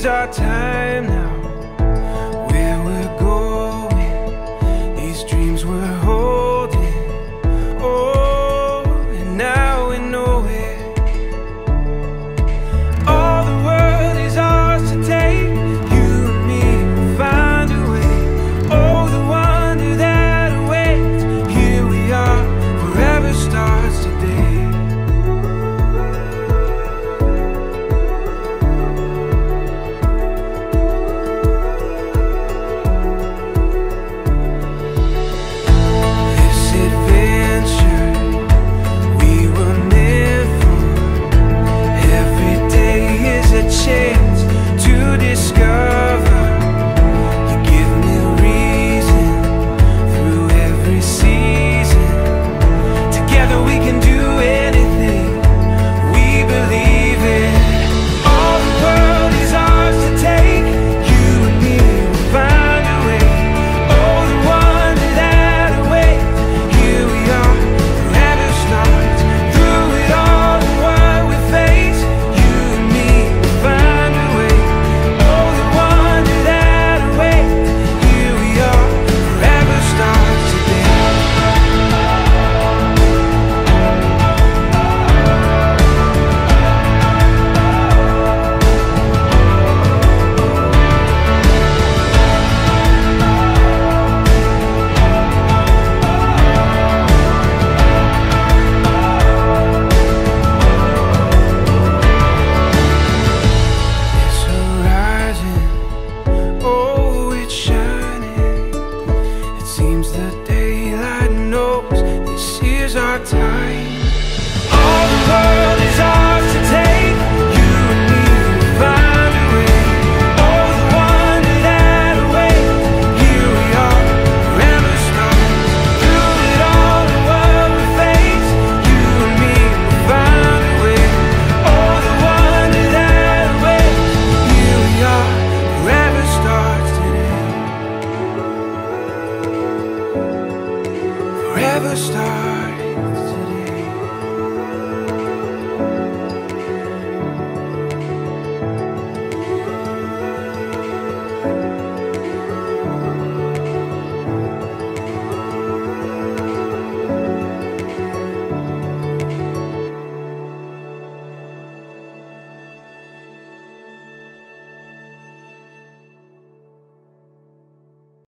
is our time now. Where we're going, these dreams we're holding. Oh, and now we know it. All the world is ours to take. You and me will find a way. Oh, the wonder that awaits. Here we are, forever starts today. Chance to discover. You give me reason through every season. Together we can do anything we believe in. All the world is ours to take. You and me will find a way. Oh, the wonder that awaits. Here we are, forever starts. Through it all and what we face, you and me find a way. Oh, the wonder that awaits. Here we are, forever starts today. Oh, it's shining. It seems the daylight knows this is our time. All the world